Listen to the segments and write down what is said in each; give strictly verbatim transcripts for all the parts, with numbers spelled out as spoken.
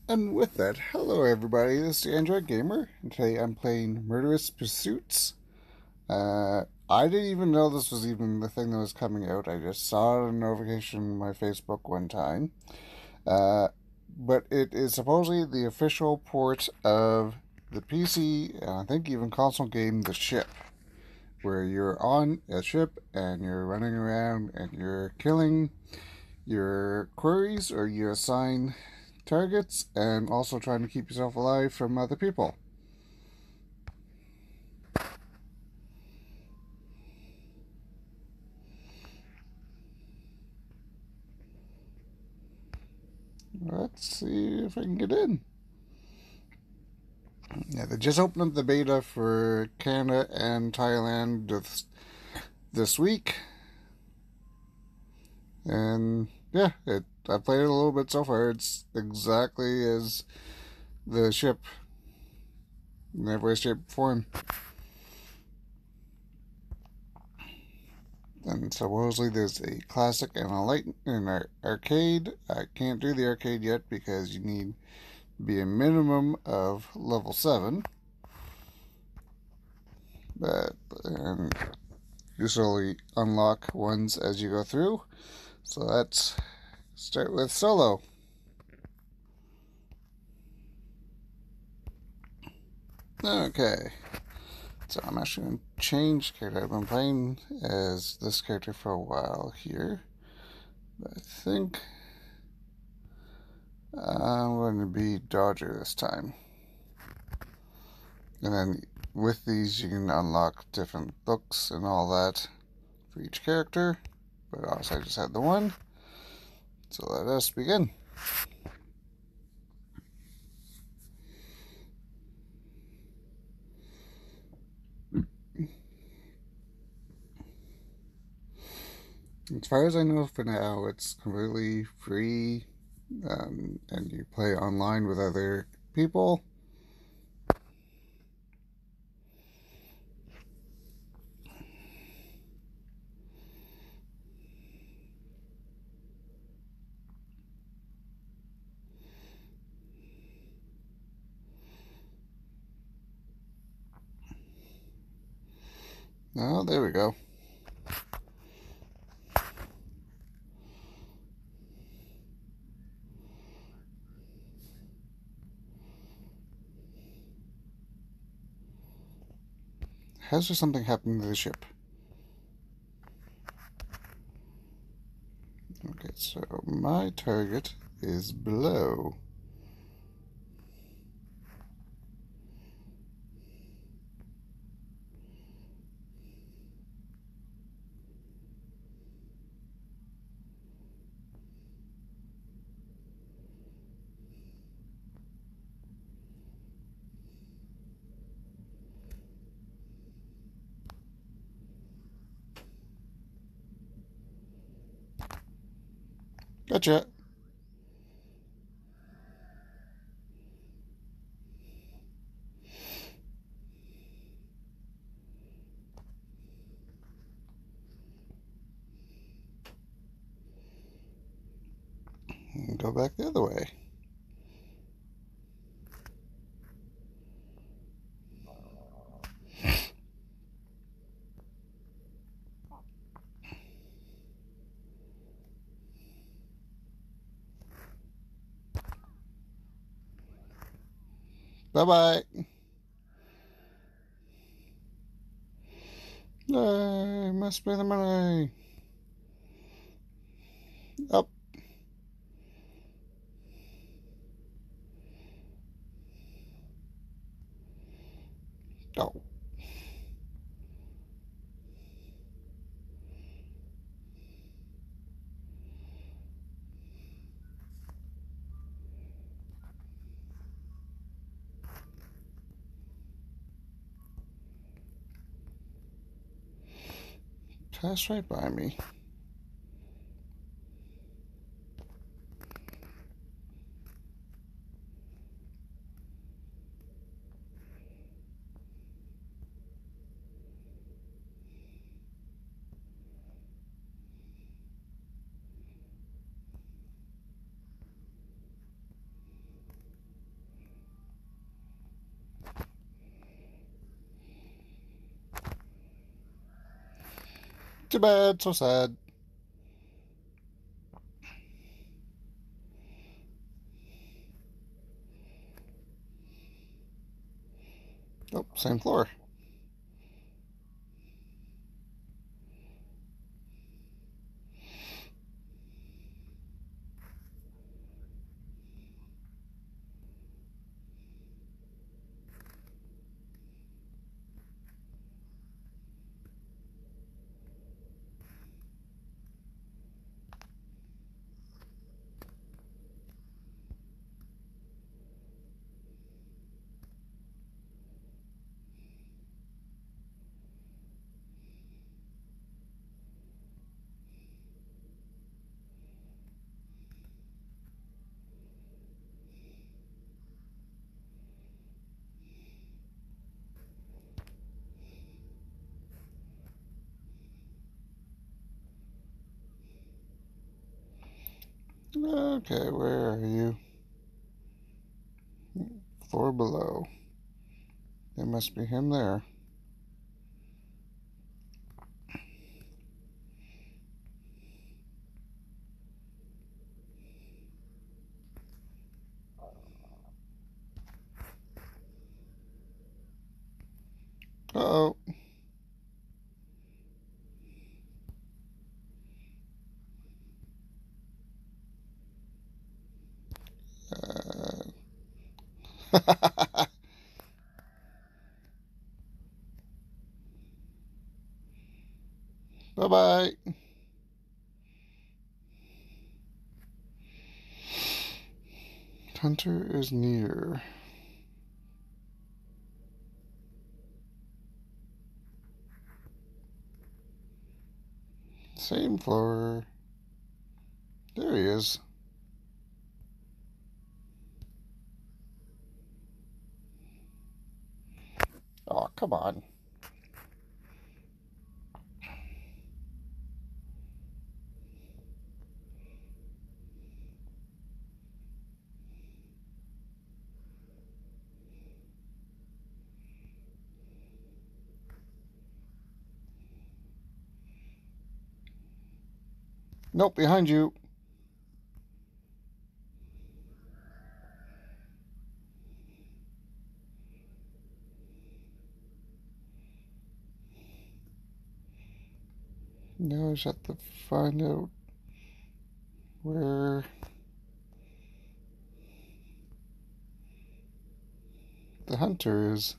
And with that, hello everybody, this is the Android Gamer, and today I'm playing Murderous Pursuits. Uh, I didn't even know this was even the thing that was coming out. I just saw a notification on my Facebook one time. Uh, but it is supposedly the official port of the P C, and I think even console game, The Ship, where you're on a ship and you're running around and you're killing your queries or you assign targets and also trying to keep yourself alive from other people. Let's see if I can get in. Yeah, they just opened up the beta for Canada and Thailand this, this week. And yeah, it I played it a little bit so far. It's exactly as the ship in every way, shape, form. And supposedly there's a classic and a light in an arcade. I can't do the arcade yet because you need to be a minimum of level seven. But and you slowly unlock ones as you go through. So let's start with solo. Okay. So I'm actually going to change character. I've been playing as this character for a while here. But I think I'm going to be Dodger this time. And then with these you can unlock different looks and all that for each character. But also I just had the one. So let us begin. As far as I know for now, it's completely free, um, and you play online with other people. Oh, there we go. Has there something happened to the ship? Okay, so my target is below. Gotcha. And go back the other way. Bye-bye. I must pay the money. Up. Oh. Passed right by me. Too bad, so sad. Oh, same floor. Okay, where are you? Floor below. There must be him there. Uh-oh. Uh... Bye-bye. Hunter is near. Same floor. There he is. Oh, come on. Nope, behind you. Now I just have to find out where the hunter is.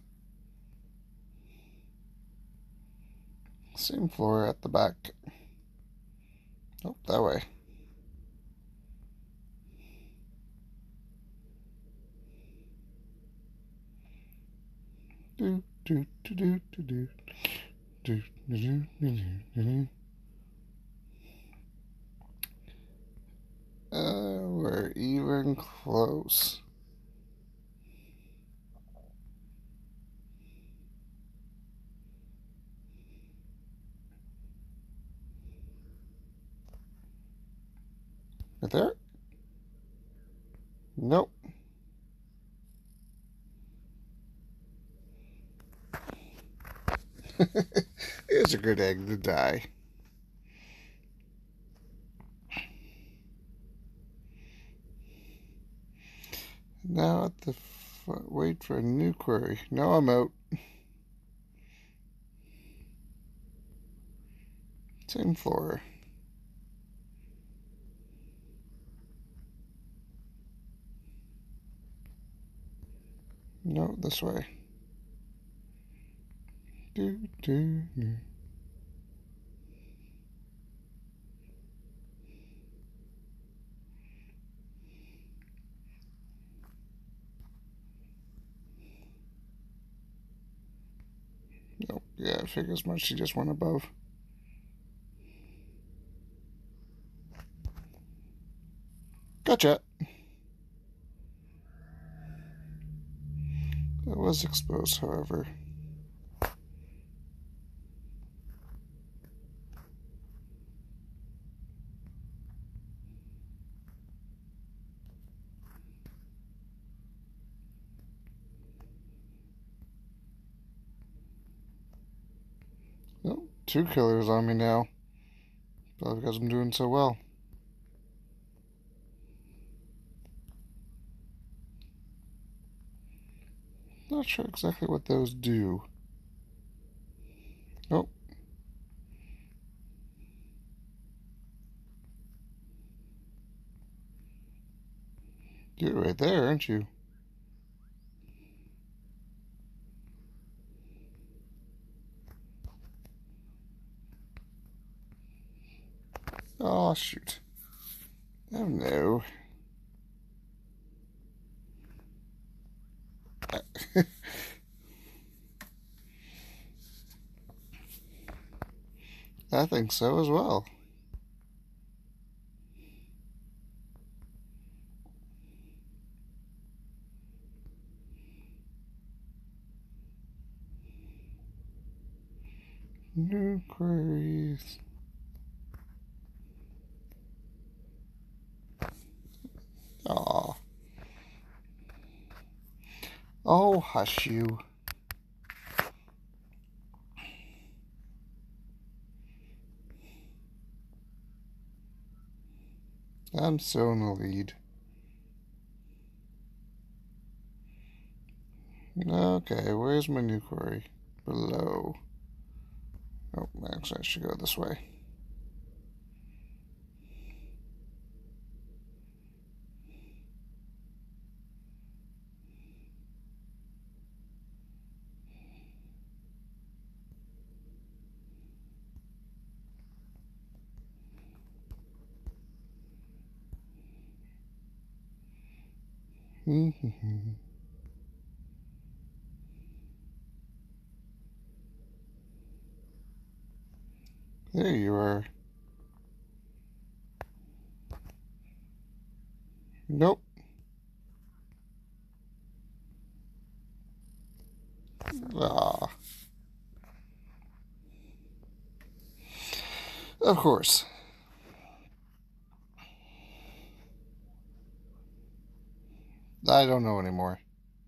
Same floor at the back. Oh, that way. Do do do do do do do do do do do. Uh, we're even close. Right there? Nope. It's a good egg to die. Now at the f- wait for a new query. Now I'm out. Same floor. No, this way. Do do do. Nope. Yeah, I figure as much. She just went above. Gotcha. That was exposed, however. Oh, two killers on me now. Probably because I'm doing so well. Not sure exactly what those do. Oh. You're right there, aren't you? Oh, shoot. Oh, no. I think so as well. New queries. Aw. Oh, hush you. I'm so in the lead. Okay, where's my new quarry? Below. Oh, actually, I should go this way. There you are. Nope. Ah. Of course. I don't know anymore.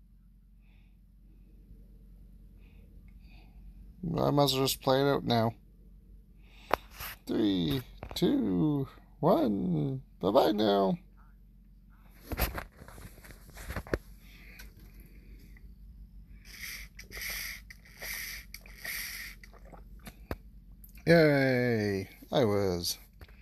I might as well just play it out now. Three, two, one. Bye-bye now. Yay! I was.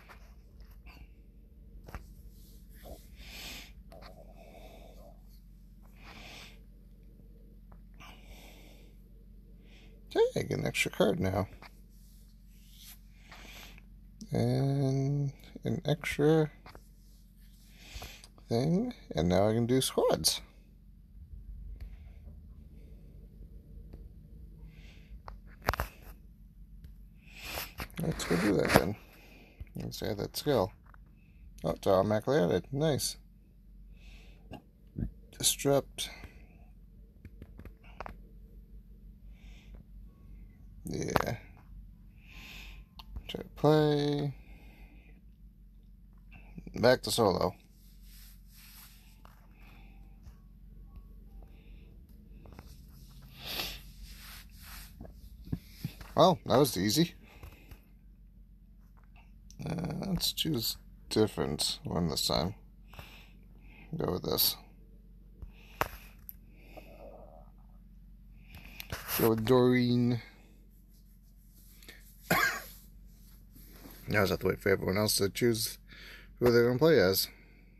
Hey, I get an extra card now. And an extra thing. And now I can do squads. Let's go do that then. Let's add that skill. Oh, it's automatically added. Nice. Disrupt. Yeah. Try to play. Back to solo. Well, that was easy. Uh, let's choose different one this time. Go with this. Go with Doreen. Now I just have to wait for everyone else to choose who they're going to play as.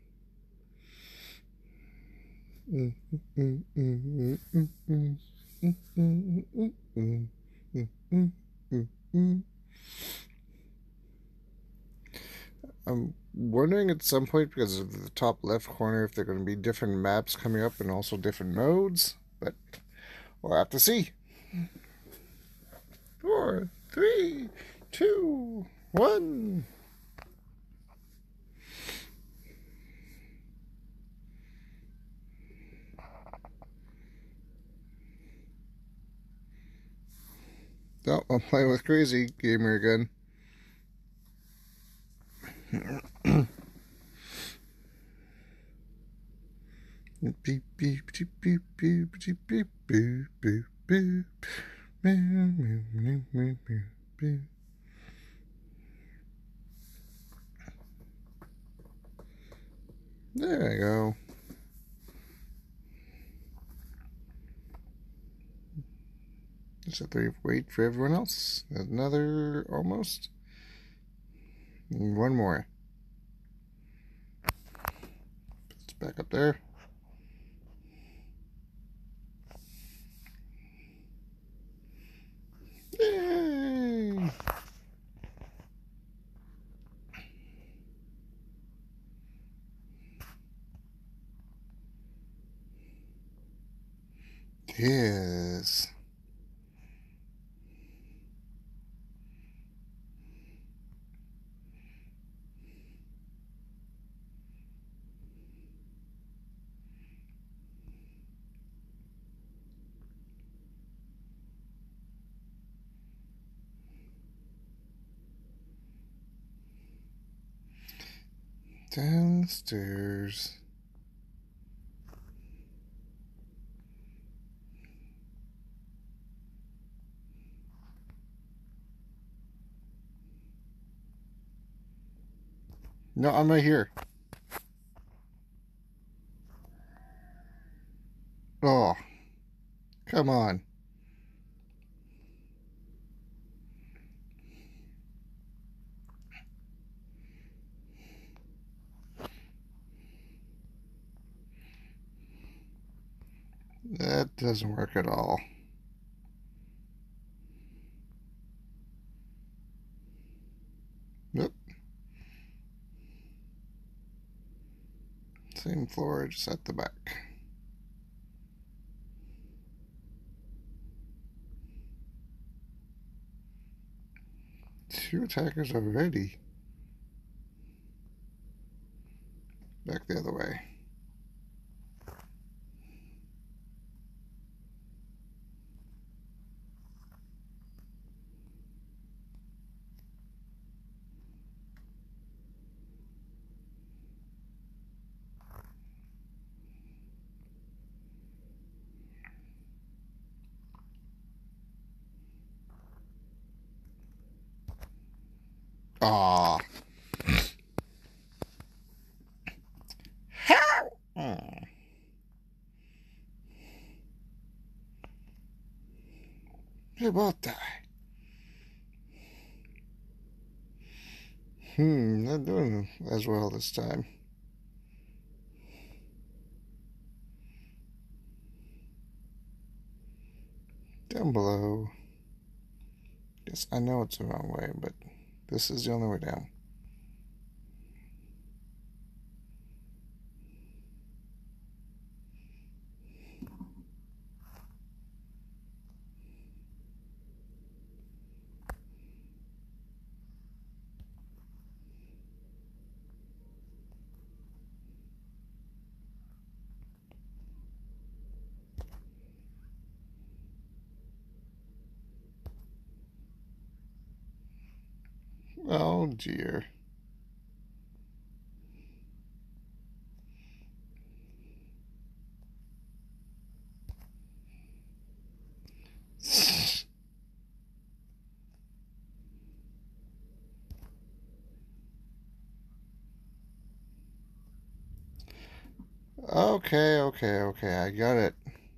I'm wondering at some point, because of the top left corner, if there are going to be different maps coming up and also different modes, but we'll have to see. Four, three, two, one. Oh, I'm playing with Crazy Gamer again. Beep beep beep beep beep beep beep beep beep beep. There I go. Just have to wait for everyone else. Another almost. And one more. It's back up there. Yay! Yes. Downstairs. No, I'm right here. Oh, come on. That doesn't work at all. Nope. Same floor, just at the back. Two attackers already. Back the other way. Ah. How? Oh. They both die. Hmm, not doing as well this time. Down below. Yes, I know it's the wrong way, but this is the only way down. Oh dear. Okay, okay, okay, I got it.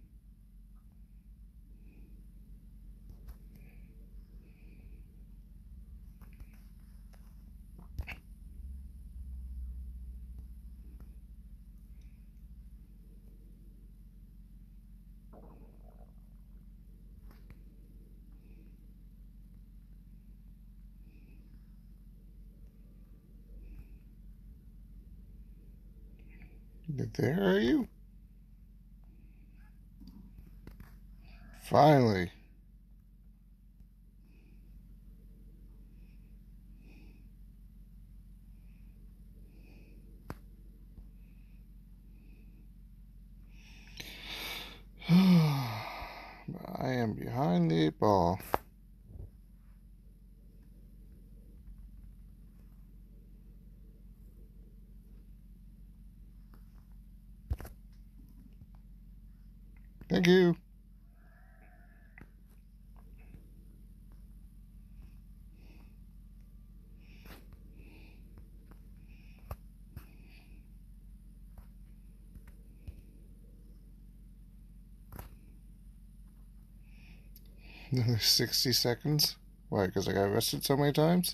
There are you? Finally. I am behind the eight ball. Thank you. Another sixty seconds? Why, because I got arrested so many times?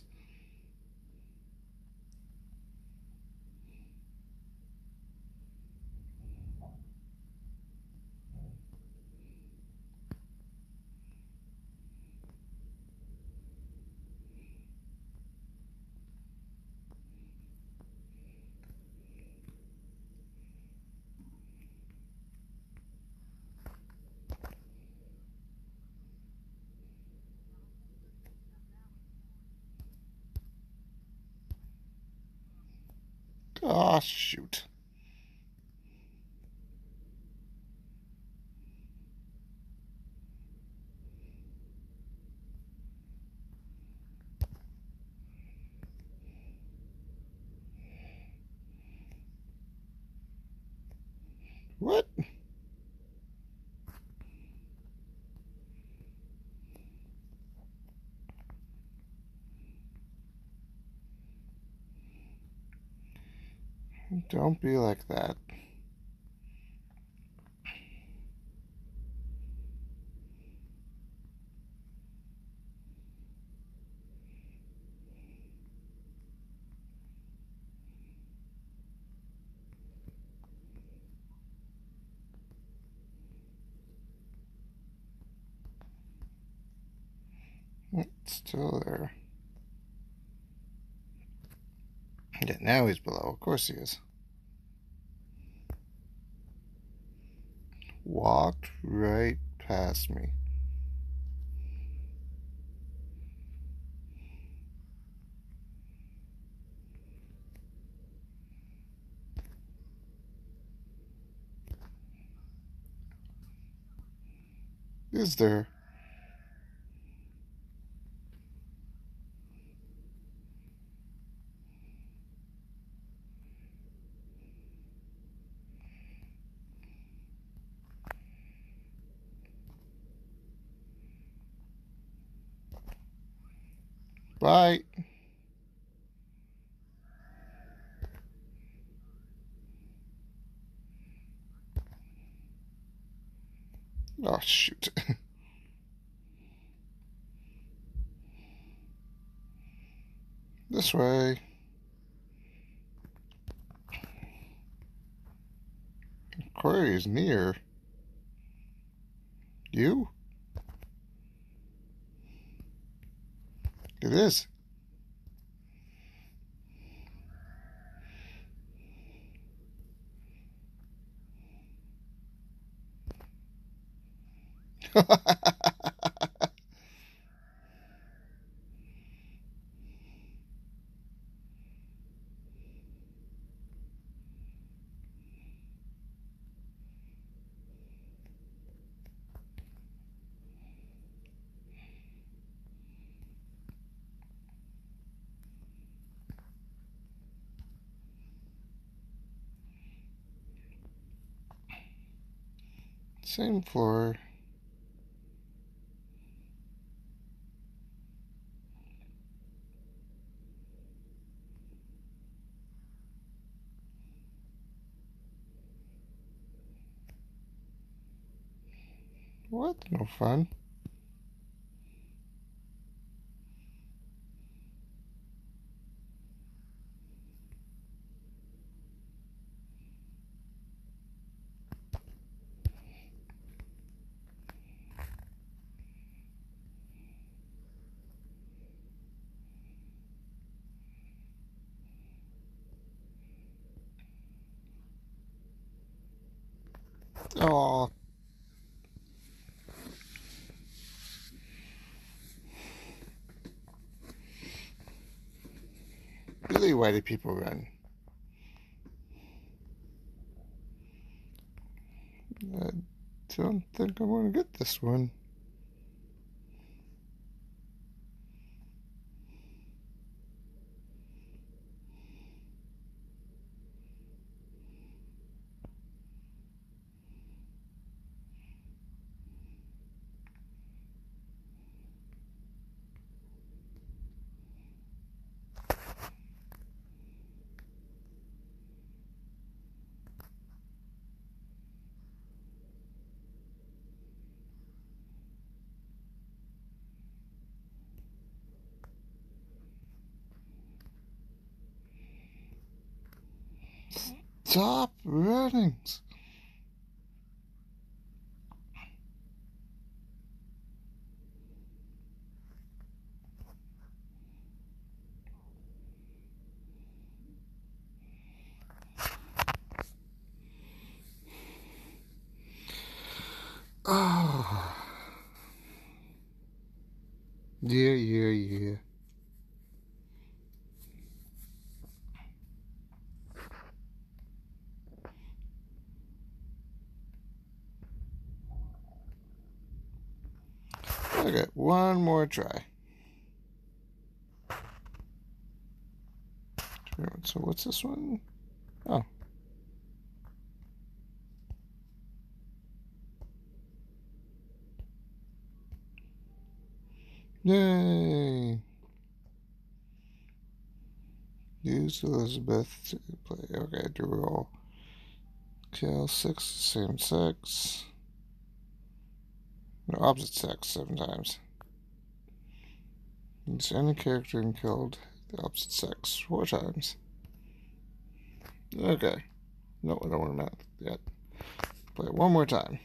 Oh, shoot. What? Don't be like that. It's still there. Yeah, now he's below. Of course he is. Walked right past me. Is there? Bye. Oh, shoot. This way. Quarry is near. You? It is. Same floor. What? No fun. Oh. Really, why do people run? I don't think I'm going to get this one. Stop running. Oh. Yeah, yeah, yeah. Okay, one more try. So what's this one? Oh. Yay! Use Elizabeth to play. Okay, do roll. Kill six, same sex. No, opposite sex seven times. Use any character and killed the opposite sex four times. Okay. No, I don't want to math yet. Play it one more time.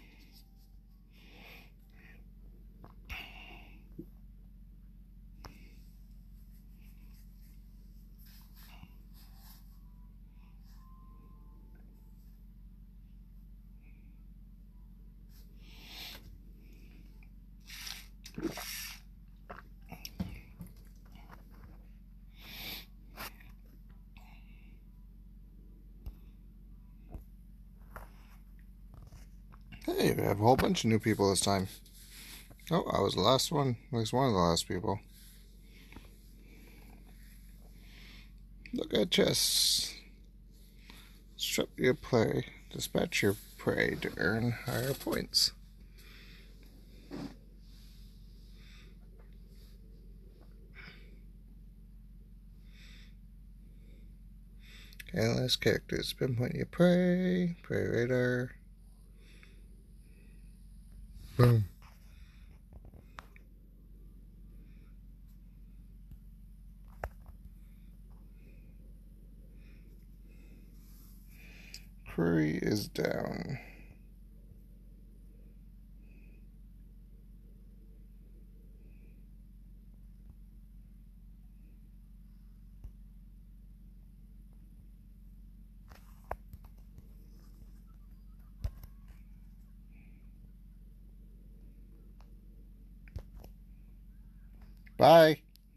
Hey, we have a whole bunch of new people this time. Oh, I was the last one. At least one of the last people. Look at chests. Strip your prey. Dispatch your prey to earn higher points. Analyze characters. Pinpoint your prey. Prey radar. Boom. Query is down. Bye.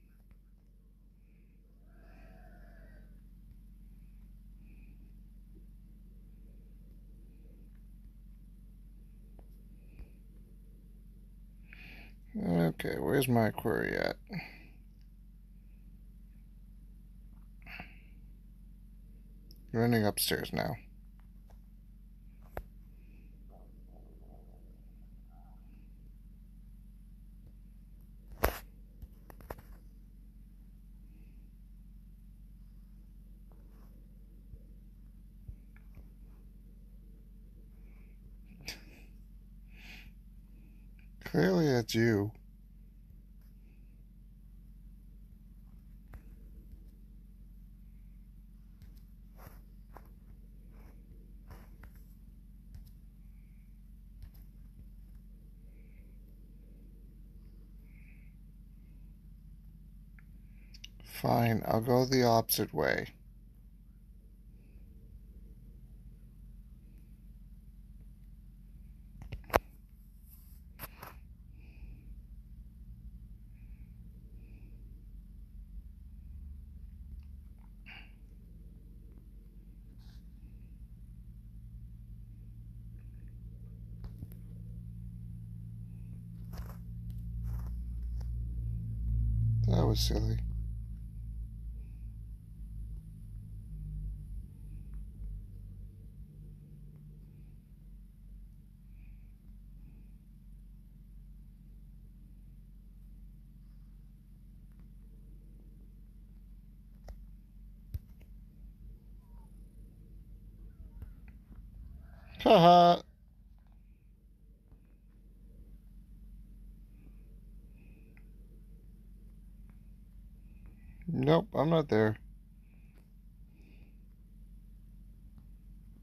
Okay, where's my query at? Running upstairs now. Clearly it's you. Fine, I'll go the opposite way. That was silly. Haha. Nope, I'm not there.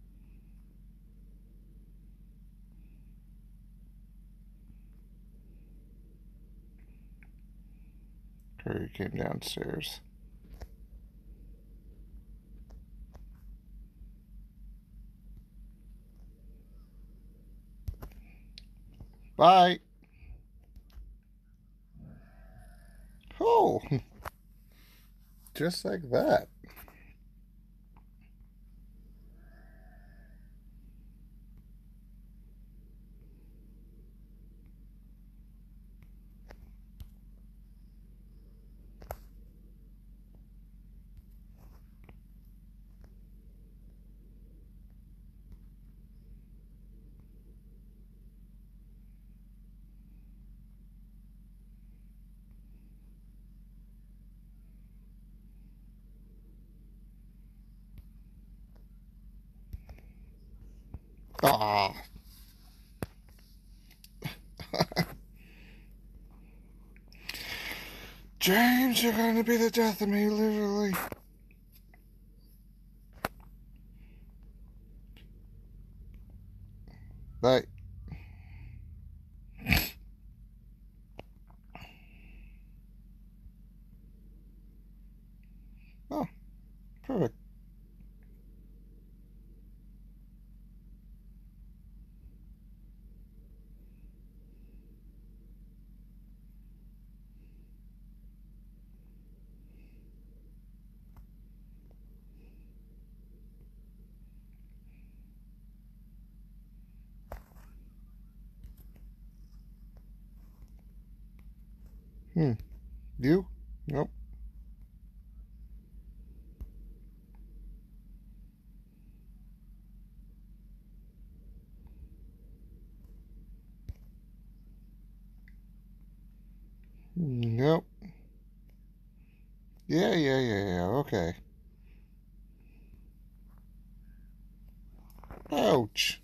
Curry came downstairs. Bye. Oh, just like that. Ah. James, you're gonna be the death of me, literally. Bye. Oh, perfect. Hmm. You? Nope. Nope. Yeah, yeah, yeah, yeah. Okay. Ouch.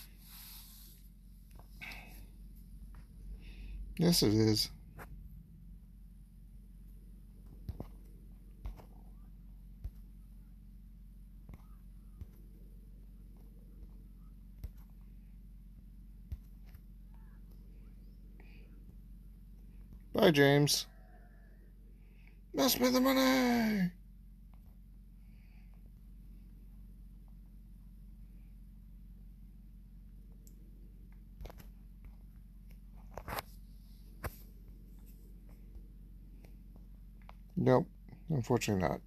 Yes, it is. Bye, James. Mess me the money. Nope. Unfortunately not.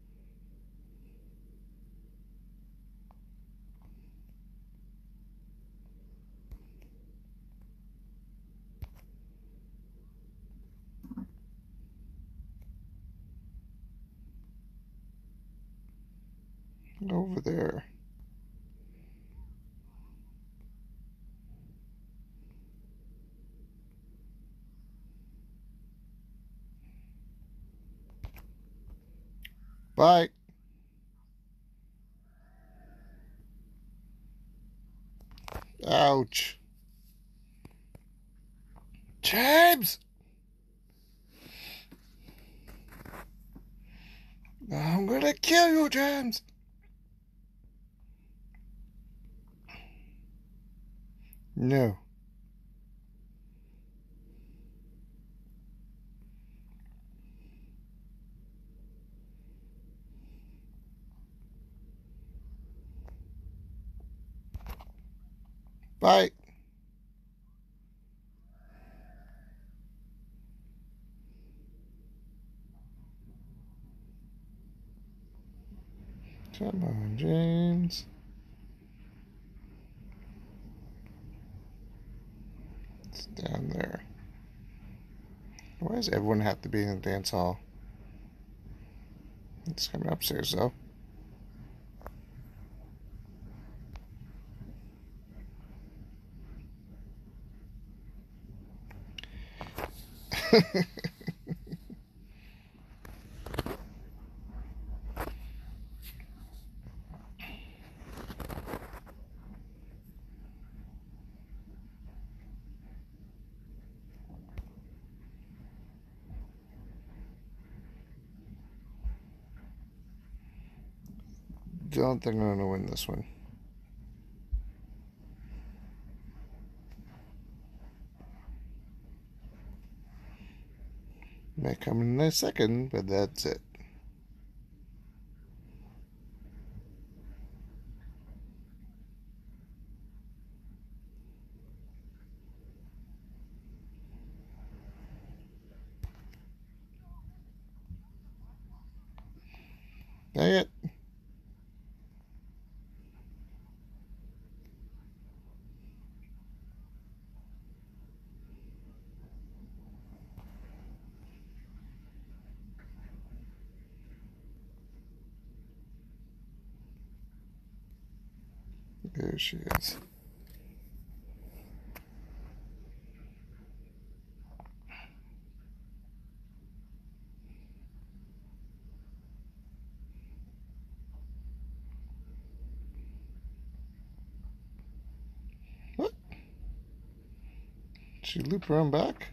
Over there. Bye. Ouch. James! I'm gonna kill you, James! No. Bye. Come on, James. It's down there. Why does everyone have to be in the dance hall? It's coming upstairs, though. Don't think I'm going to win this one. Might come in a second, but that's it. Dang it. There she is. What? She looped around back?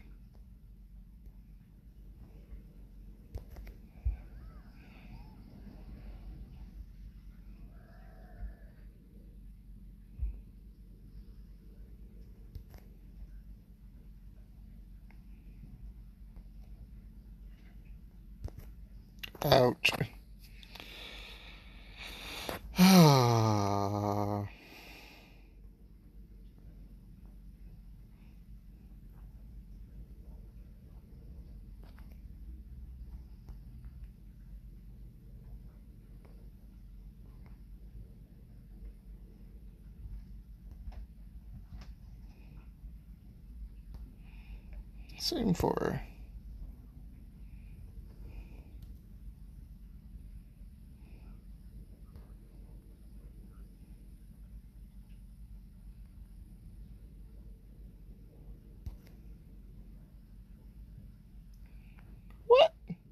Ouch. Ah. Same for her. What?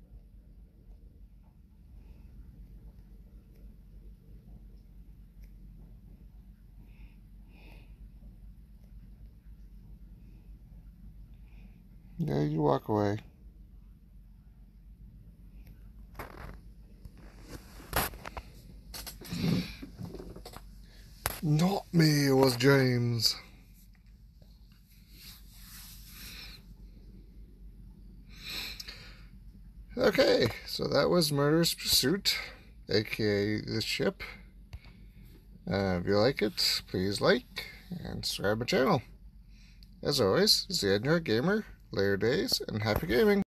Yeah, you walk away. Not me, it was James. Okay, so that was Murderous Pursuit, aka The Ship. Uh, if you like it, please like and subscribe my channel. As always, stay Android Gamer, later days, and happy gaming.